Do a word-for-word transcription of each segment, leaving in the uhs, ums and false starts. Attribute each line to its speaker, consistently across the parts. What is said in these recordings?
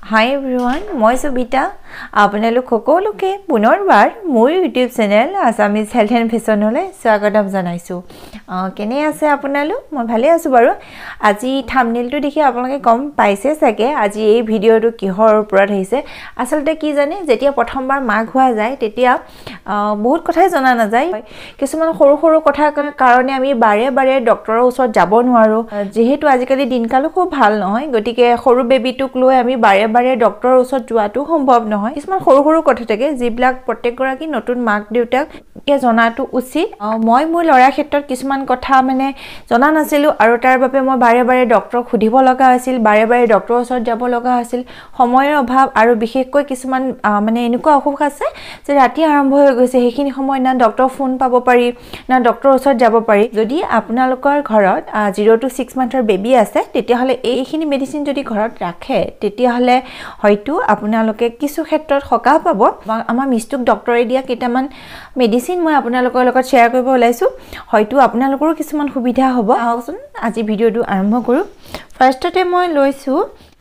Speaker 1: Hi everyone, মই সুবিতা আপোনালোক সকলোকে পুনৰবাৰ মোৰ YouTube channel Assamese health and ফেশনলৈ স্বাগতম জনাইছো কেনে আছে আপোনালোক মই ভালে আছো বাৰু আজি থাম্বনেলটো দেখি আপোনালোকে কম পাইছে চাগে আজি এই ভিডিওটো কিহৰ ওপৰত হৈছে আসলতে কি জানে যেতিয়া প্ৰথমবাৰ মাক হোৱা যায় তেতিয়া বহুত কথাই জনা নাযায় কিছুমান সৰু সৰু কথা কাৰণে আমি বাৰে বাৰে ডক্টৰৰ ওচৰত যাব নোৱাৰো যেহেতু আজিকালি দিনকালো খুব ভাল নহয় গতিকে সৰু বেবিটোক লৈ আমি বাৰে বাৰে ডক্টৰৰ ওচৰত যোৱাটো সম্ভৱ নহয় কিছুমান সৰু সৰু কথা থাকে যিবিলাক প্ৰত্যেকগৰাকী নতুন মাক দেউতাক কে জনাটো উচিত মই মোৰ লৰা ক্ষেত্ৰত কিছুমান কথা মানে জনা নাছিলো আৰু তাৰ বাবে মই বাৰে বাৰে ডক্টৰক খুদিব লগা আছিল বাৰে বাৰে ডক্টৰৰ ওচৰত যাব লগা আছিল সময়ৰ অভাৱ আৰু বিশেষকৈ কিছুমান মানে এনেকুৱা অসুখ আছে যে ৰাতি আৰম্ভ হৈ গৈছে সেইখিনি সময় না ডক্টৰ ফোন পাব পাৰি না ডক্টৰৰ ওচৰত যাব পাৰি যদি আপোনালোকৰ ঘৰত জিৰ' টু ছিক্স মান্থৰ বেবি আছে তেতিয়া হলে এইখিনি মেডিচিন যদি ঘৰত ৰাখে তেতিয়া হলে হয়তো আপোনালোকে কিছু ক্ষেত্ৰত সকাহ পাব আমাৰ মিষ্টুক ডক্টৰে দিয়া কেইটামান মেডিচিন মই আপোনালোকৰ লগত শ্বেয়াৰ কৰিব ওলাইছো হয়তো আপোনালোকৰো কিছুমান সুবিধা হ'ব আহকচোন আজি ভিডিওটো আৰম্ভ কৰো ফাৰ্ষ্টতে মই লৈছো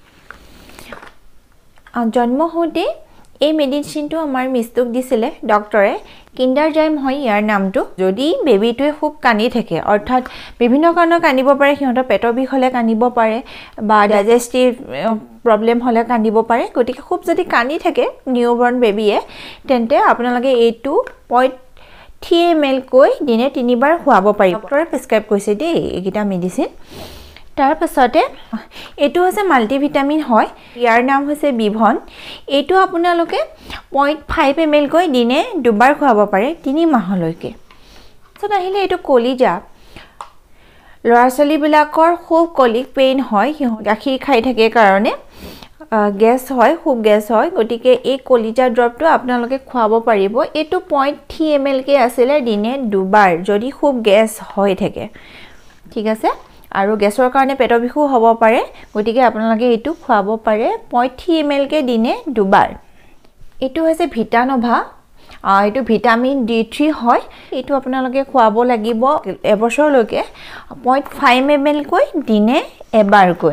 Speaker 1: জন্ম হওঁতে এই মেডিচিনটো আমাৰ মিষ্টুক দিছিলে ডক্টৰে কিন্ডাৰ জাইম হয় ইয়াৰ নামটো যদি বেবিটোৱে খুব কানি থাকে অৰ্থাৎ বিভিন্ন কাৰণত কানিব পাৰে সিহঁতৰ পেটৰ বিষ হলে কানিব পাৰে বা ডাইজেষ্টিভ প্ৰবলেম হলে কানিব পাৰে গতিকে খুব যদি কানি থাকে নিউবৰ্ন বেবিয়ে তেন্তে আপোনালোকে এইটো পইণ্ট থ্ৰী এম এল কৈ দিনে তিনিবাৰ খুৱাব পাৰিব ডক্টৰে প্ৰেছক্ৰাইব কৰিছে দেই এইকেইটা মেডিচিন তাৰ পাছতে এটো হৈছে মাল্টিভিটামিন হয় ইয়াৰ নাম হৈছে বিভন এটো আপোনালোকে পইণ্ট ফাইভ এম এল কৈ দিনে দুবাৰ খুৱাব পাৰে তিনি মাহলৈকে সত আহিলে এটো কলিজা ল'ৰা ছোৱালী বিলাকৰ খুব কলিক পেইন হয় গাখীৰ খাই থাকে কাৰণে গেছ হয় খুব গেছ হয় গতিকে এই কলিজা ড্ৰপটো আপোনালোকে খুৱাব পাৰিব এটো পইণ্ট থ্ৰী এম এল কে আছিল দিনে দুবাৰ যদি খুব গেছ হৈ থাকে ঠিক আছে আৰু গেছৰ কাৰণে পেটৰ বিষ হ'ব পাৰে গতিকে আপোনালোকে এইটো খুৱাব পাৰে পইণ্ট থ্ৰী এম এল কে দিনে দুবাৰ এটো হৈছে ভিটানোভা এইটো ভিটামিন ডি থ্ৰী হয় এইটো আপোনালোকে খুৱাব লাগিব এবছৰলৈকে পইণ্ট ফাইভ এম এল কৈ দিনে এবাৰকৈ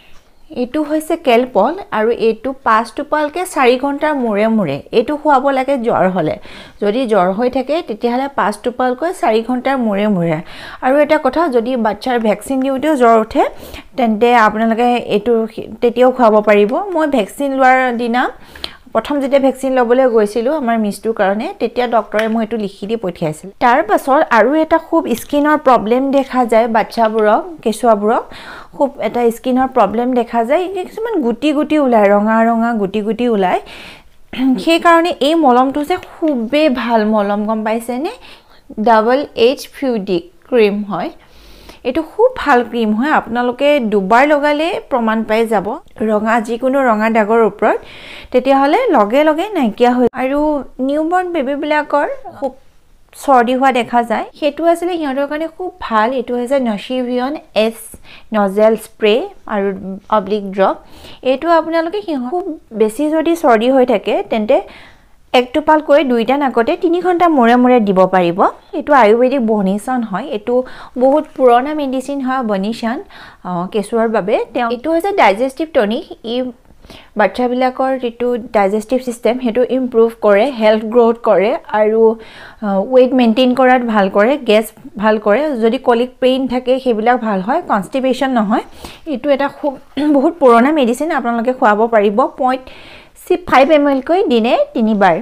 Speaker 1: এটো হৈছে কেলপল আৰু এটো পাঁচ টোপালকে চাৰি ঘণ্টাৰ মুৰে মুৰে এটো খুৱাব লাগে জ্বৰ হলে যদি জ্বৰ হৈ থাকে তেতিয়া হলে পাঁচ টোপালকৈ চাৰি ঘণ্টাৰ মুৰে মুৰে আৰু এটা কথা যদি বাচ্চাৰ ভ্যাকচিন দিওঁতেও জ্বৰ উঠে তেন্তে আপোনালোকে এটো তেতিয়াও খুৱাব পাৰিব মই ভ্যাকচিন লোৱাৰ দিনা প্ৰথম যেতিয়া ভ্যাকচিন লবলৈ গৈছিলো আমাৰ মিষ্টুৰ কাৰণে তেতিয়া ডক্টৰে মই এটো লিখি দি পঠিয়াইছিল তাৰ পাছত আৰু এটা খুব স্কিনৰ প্ৰবলেম দেখা যায় বাচ্চাবোৰক কেঁচুৱাবোৰক খুব এটা স্কিনৰ প্ৰবলেম দেখা যায় কিছুমান গুটি গুটি ওলাই ৰঙা ৰঙা গুটি গুটি ওলাই সেই কাৰণে এই মলমটো যে খুবে ভাল মলম গম পাইছে নে ডাবল এইচ ফিউডিক ক্ৰীম হয় এটো খুব ভাল ক্ৰীম হয় আপোনালোকে দুবাৰ লগালে প্ৰমাণ পাই যাব ৰঙা যিকোনো ৰঙা দাগৰ ওপৰত তেতিয়া হলে লগে লগে নাইকিয়া হয় আৰু নিউবৰ্ন বেবি বিলাকৰ খুব সৰ্দি হোৱা দেখা যায় হেতু আছিল হিহঁতৰ কাৰণে খুব ভাল এটো হৈছে নশিভিয়ন এছ নজেল স্প্ৰে আৰু অবলিক ড্ৰপ এটো আপোনালোকে খুব বেছি যদি সৰ্দি হৈ থাকে তেন্তে এক টোপাল কৈ দুইটা নাকতে তিনি ঘণ্টা মুৰে মুৰে দিব পাৰিব এটো আয়ুৰ্বেদিক বনিছন হয় এটো বহুত পুৰণা মেডিচিন হয় বনিছন কেঁচুৱাৰ বাবে তেওঁ এটো হৈছে ডাইজেষ্টিভ টনিক ই বাচ্চা বিলাকৰ যেটো ডাইজেষ্টিভ সিস্টেম হেতু ইমপ্ৰুভ কৰে হেলথ গ্ৰোথ কৰে আৰু ওয়েট মেইনটেইন কৰাত ভাল কৰে গেছ ভাল কৰে যদি কলিক পেইন থাকে হেবিলাক ভাল হয় কনস্টিপেশন নহয় এটো এটা খুব বহুত পুৰণা মেডিচিন আপোনালোকে খুৱাব পাৰিব পইণ্ট ফাইভ এম এল কৈ দিনে তিনিবাৰ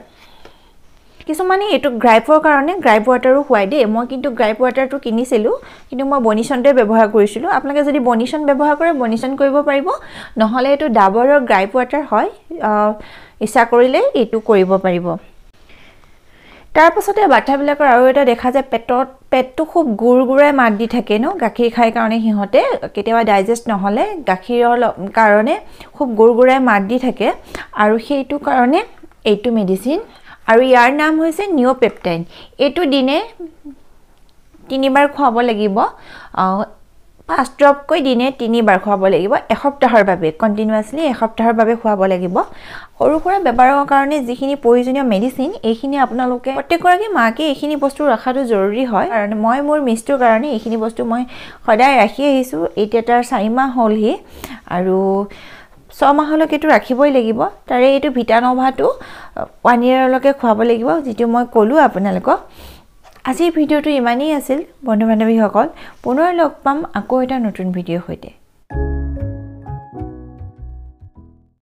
Speaker 1: কিছুমানে এটো গ্ৰাইপৰ কাৰণে গ্ৰাইপ ওয়াটাৰো খুৱাই দে মই কিন্তু গ্ৰাইপ ওয়াটাৰটো কিনিছিলো কিন্তু মই বনিছনতে ব্যৱহাৰ কৰিছিলো আপোনালোকে যদি বনিছন ব্যৱহাৰ কৰে বনিছন কৰিব পাৰিব নহলে এটো ডাবৰৰ গ্ৰাইপ ওয়াটাৰ হয় ইচ্ছা কৰিলে এটো কৰিব পাৰিব তাৰ পাছতে বাচ্চাবিলাকৰ আৰু এটা দেখা যায় পেটত পেটটো খুব গুৰগুৰাই মাত দি থাকে ন গাখীৰ খাই কাৰণে হিহঁতে কেতিয়াবা ডাইজেষ্ট নহলে গাখীৰৰ কাৰণে খুব গুৰগুৰাই মাত দি থাকে আৰু সেইটো কাৰণে এইটো মেডিচিন আৰু ইয়াৰ নাম হৈছে নিওপেপটাইন এটো দিনে তিনিবাৰ খুৱাব লাগিব পাঁচ ড্ৰপ কৈ দিনে তিনিবাৰ খুৱাব লাগিব এসপ্তাহৰ বাবে কন্টিনিউয়াছলি এসপ্তাহৰ বাবে খুৱাব লাগিব সৰু সৰু বেমাৰৰ কাৰণে যিখিনি প্ৰয়োজনীয় মেডিচিন এইখিনি আপোনালোকে প্ৰত্যেকগৰাকী মাকে এইখিনি বস্তু ৰাখাটো জৰুৰী হয় কাৰণ মই মোৰ মিষ্টুৰ কাৰণে এইখিনি বস্তু মই সদায় ৰাখি আহিছো এতিয়া তাৰ চাৰি মাহ হ'লহি আৰু ছমাহলৈকেতো ৰাখিবই লাগিব তাৰে এইটো ভিটান'ভাটো ওৱান ইয়েৰলৈকে খুৱাব লাগিব যিটো মই ক'লোঁ আপোনালোকক আজিৰ ভিডিঅ'টো ইমানেই আছিল বন্ধু বান্ধৱীসকল পুনৰ লগ পাম আকৌ এটা নতুন ভিডিঅ'ৰ সৈতে